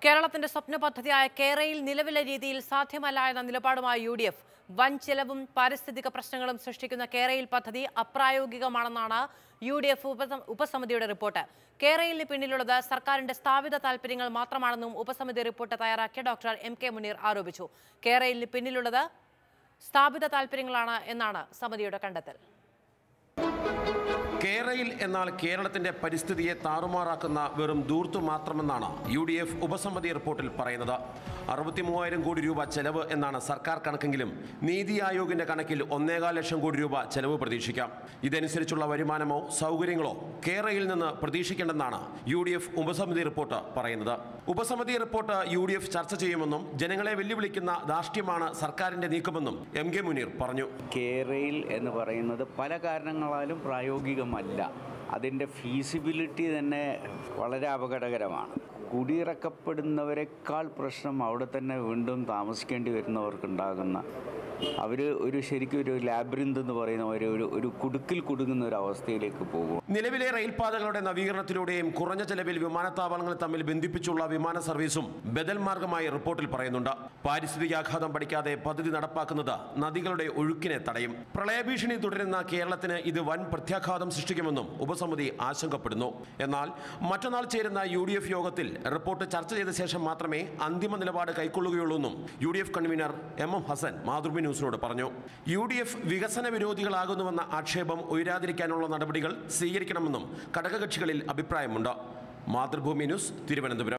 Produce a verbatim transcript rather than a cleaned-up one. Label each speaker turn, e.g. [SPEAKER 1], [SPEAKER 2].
[SPEAKER 1] കേരളത്തിന്റെ സ്വപ്ന പദ്ധതിയായ കേരയിൽ നിലവിലെ രീതിയിൽ സാധ്യമല്ല എന്ന നിലപാടുമായി യു ഡി എഫ് വൻ ചെലവും പാരിസ്ഥിതിക പ്രശ്നങ്ങളും സൃഷ്ടിക്കുന്ന കേരയിൽ പദ്ധതി അപ്രായോഗികമാണെന്നാണ് യു ഡി എഫ് ഉപസമിതിയുടെ റിപ്പോർട്ട്. കേരയിലിന് പിന്നിലുള്ളത് സർക്കാരിന്റെ സ്ഥാപിത താൽപര്യങ്ങൾ മാത്രമാണെന്നും ഉപസമിതി റിപ്പോർട്ട് തയ്യാറാക്കിയ ഡോക്ടർ എം കെ മുനീർ ആരോപിച്ചു. കേരയിലിന് പിന്നിലുള്ളത് സ്ഥാപിത താൽപര്യങ്ങളാണ് എന്നാണ് സമിതിയുടെ കണ്ടെത്തൽ.
[SPEAKER 2] കേരയിൽ എന്നാൽ കേരളത്തിന്റെ പരിസ്ഥിതിയെ താറുമാറാക്കുന്ന വെറും ദൂർത്തു മാത്രമെന്നാണ് യു ഡി എഫ് ഉപസമിതി റിപ്പോർട്ടിൽ പറയുന്നത്. അറുപത്തി മൂവായിരം കോടി രൂപ ചെലവ് എന്നാണ് സർക്കാർ കണക്കെങ്കിലും നീതി ആയോഗിന്റെ കണക്കിൽ ഒന്നേകാൽ ലക്ഷം കോടി രൂപ ചെലവ് പ്രതീക്ഷിക്കാം. ഇതനുസരിച്ചുള്ള വരുമാനമോ സൗകര്യങ്ങളോ കേരയിൽ നിന്ന് പ്രതീക്ഷിക്കേണ്ടെന്നാണ് യു ഡി എഫ് ഉപസമിതി റിപ്പോർട്ട് പറയുന്നത്. ഉപസമിതി റിപ്പോർട്ട് യു ഡി എഫ് ചർച്ച ചെയ്യുമെന്നും ജനങ്ങളെ വെല്ലുവിളിക്കുന്ന ധാർഷ്ട്യമാണ് സർക്കാരിന്റെ നീക്കമെന്നും എം കെ മുനീർ പറഞ്ഞു.
[SPEAKER 3] കേരയിൽ എന്ന് പറയുന്നത് പല കാരണങ്ങളാലും പ്രായോഗികമല്ല. അതിൻ്റെ ഫീസിബിലിറ്റി തന്നെ വളരെ അപകടകരമാണ്. കുടിയിറക്കപ്പെടുന്നവരെക്കാൾ പ്രശ്നം അവിടെ തന്നെ വീണ്ടും താമസിക്കേണ്ടി വരുന്നവർക്കുണ്ടാകുന്ന അവർ ഒരു ശരിക്കും ഒരു ലാബ്രിന്ത് എന്ന് പറയുന്ന ഒരു ഒരു കുടുക്കിൽ കുടുങ്ങുന്ന ഒരു അവസ്ഥയിലേക്ക് പോകും.
[SPEAKER 2] നിലവിലെ റെയിൽപാതകളുടെ നവീകരണത്തിലൂടെയും കുറഞ്ഞ ചെലവിൽ വിമാനത്താവളങ്ങൾ തമ്മിൽ ബന്ധിപ്പിച്ചുള്ള വിമാന സർവീസും ബദൽ മാർഗമായി റിപ്പോർട്ടിൽ പറയുന്നുണ്ട്. പാരിസ്ഥിതികാഘാതം പഠിക്കാതെ പദ്ധതി നടപ്പാക്കുന്നത് നദികളുടെ ഒഴുക്കിനെ തടയും. പ്രളയഭീഷണി തുടരുന്ന കേരളത്തിന് ഇത് വൻ പ്രത്യാഘാതം സൃഷ്ടിക്കുമെന്നും ഉപസമിതി ആശങ്കപ്പെടുന്നു. എന്നാൽ മറ്റന്നാൾ ചേരുന്ന യു ഡി എഫ് യോഗത്തിൽ റിപ്പോർട്ട് ചർച്ച ചെയ്ത ശേഷം മാത്രമേ അന്തിമ നിലപാട് കൈക്കൊള്ളുകയുള്ളൂ എന്നും U D F convener M M Hassan Mathrubhumi ന്യൂസിനോട് പറഞ്ഞു. യു ഡി എഫ് വികസന വിരോധികളാകുന്നുവെന്ന ആക്ഷേപം ഉയരാതിരിക്കാനുള്ള നടപടികൾ സ്വീകരിക്കണമെന്നും ഘടകകക്ഷികളിൽ അഭിപ്രായമുണ്ട്. മാതൃഭൂമി ന്യൂസ്, തിരുവനന്തപുരം.